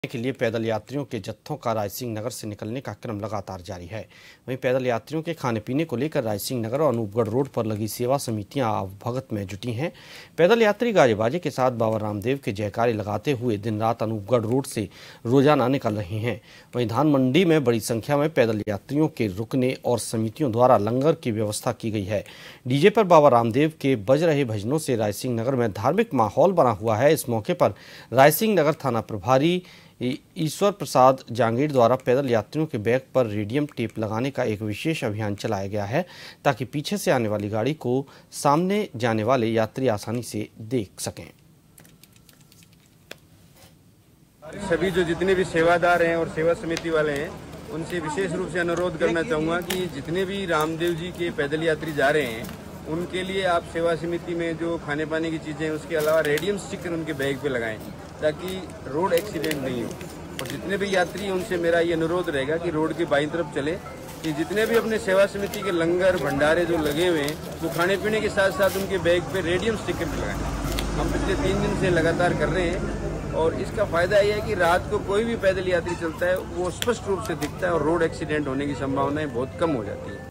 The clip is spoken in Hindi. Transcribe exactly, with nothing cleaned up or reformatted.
के लिए पैदल यात्रियों के जत्थों का रायसिंह नगर से निकलने का क्रम लगातार जारी है। वहीं पैदल यात्रियों के खाने पीने को लेकर रायसिंह नगर और अनूपगढ़ रोड पर लगी सेवा समितियां भगत में जुटी हैं। पैदल यात्री गाजे बाजे के साथ बाबा रामदेव के जयकारे लगाते हुए दिन रात अनूपगढ़ रोड से रोजाना निकल रहे हैं। वहीं धान मंडी में बड़ी संख्या में पैदल यात्रियों के रुकने और समितियों द्वारा लंगर की व्यवस्था की गई है। डीजे पर बाबा रामदेव के बज रहे भजनों से रायसिंह नगर में धार्मिक माहौल बना हुआ है। इस मौके पर रायसिंह नगर थाना प्रभारी ईश्वर प्रसाद जांगीर द्वारा पैदल यात्रियों के बैग पर रेडियम टेप लगाने का एक विशेष अभियान चलाया गया है, ताकि पीछे से आने वाली गाड़ी को सामने जाने वाले यात्री आसानी से देख सकें। सभी जो जितने भी सेवादार हैं और सेवा समिति वाले हैं, उनसे विशेष रूप से अनुरोध करना चाहूँगा कि जितने भी रामदेव जी के पैदल यात्री जा रहे हैं, उनके लिए आप सेवा समिति में जो खाने पाने की चीज़ें हैं, उसके अलावा रेडियम स्टिकर उनके बैग पे लगाएं, ताकि रोड एक्सीडेंट नहीं हो। और जितने भी यात्री हैं, उनसे मेरा ये अनुरोध रहेगा कि रोड के बाईं तरफ चले, कि जितने भी अपने सेवा समिति के लंगर भंडारे जो लगे हुए हैं, वो खाने पीने के साथ साथ उनके बैग पे रेडियम स्टिकर भी लगाएं। हम पिछले तीन दिन से लगातार कर रहे हैं और इसका फायदा यह है कि रात को कोई भी पैदल यात्री चलता है, वो स्पष्ट रूप से दिखता है और रोड एक्सीडेंट होने की संभावनाएं बहुत कम हो जाती है।